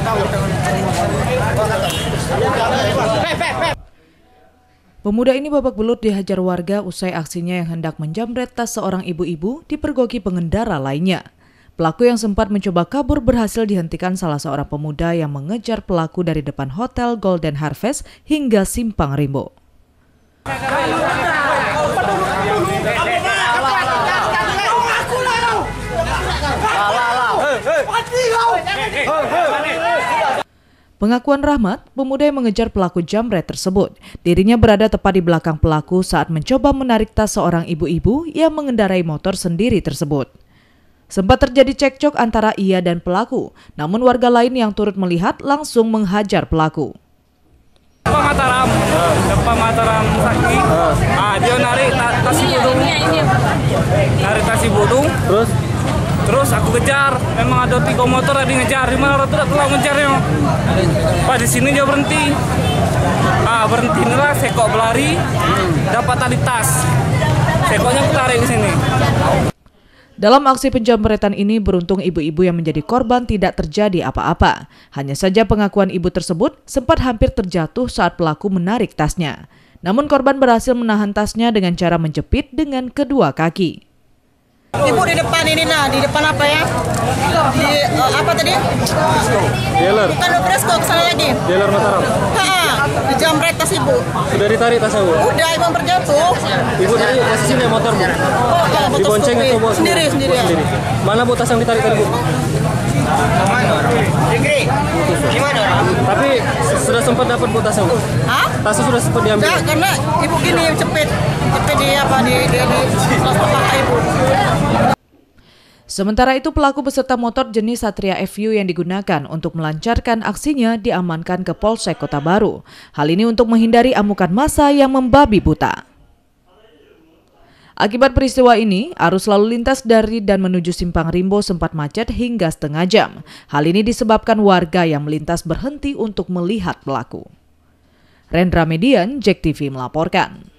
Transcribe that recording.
Pemuda ini babak belut dihajar warga usai aksinya yang hendak menjamret tas seorang ibu-ibu dipergoki pengendara lainnya. Pelaku yang sempat mencoba kabur berhasil dihentikan salah seorang pemuda yang mengejar pelaku dari depan Hotel Golden Harvest hingga Simpang Rimbo. Pengakuan Rahmat, pemuda yang mengejar pelaku jamret tersebut, dirinya berada tepat di belakang pelaku saat mencoba menarik tas seorang ibu-ibu yang mengendarai motor sendiri tersebut. Sempat terjadi cekcok antara ia dan pelaku, namun warga lain yang turut melihat langsung menghajar pelaku. Depan Mataram Sakti, dia narik tas budung, terus aku kejar. Memang ada 3 motor tadi ngejar, dimana orang telah ngejarnya. Di sini dia berhenti. Berhenti inilah sekok berlari, dapat tali tas. Sekoknya aku tarik ke sini. Dalam aksi penjamretan ini beruntung ibu-ibu yang menjadi korban tidak terjadi apa-apa. Hanya saja pengakuan ibu tersebut sempat hampir terjatuh saat pelaku menarik tasnya. Namun korban berhasil menahan tasnya dengan cara menjepit dengan kedua kaki. Ibu di depan ini di depan apa ya? Di apa tadi? Dealer. Bukan Presto, kesana lagi. Dealer Mataram. Dijamret tas ibu. Sudah ditarik tasnya, Bu? Udah, ibu terjatuh. Ibu tadi posisinya motor, Bu? Dibonceng atau bawa sendiri? Sendiri. Mana Bu tas yang ditarik tadi, Bu? Gimana? Tapi sudah sempat dapat Bu tasnya, Bu? Tasnya sudah sempat diambil? Enggak, karena ibu gini cepet di pakai ibu. Sementara itu pelaku beserta motor jenis Satria FU yang digunakan untuk melancarkan aksinya diamankan ke Polsek Kota Baru. Hal ini untuk menghindari amukan massa yang membabi buta. Akibat peristiwa ini, arus lalu lintas dari dan menuju Simpang Rimbo sempat macet hingga setengah jam. Hal ini disebabkan warga yang melintas berhenti untuk melihat pelaku. Rendra Median, JEK TV melaporkan.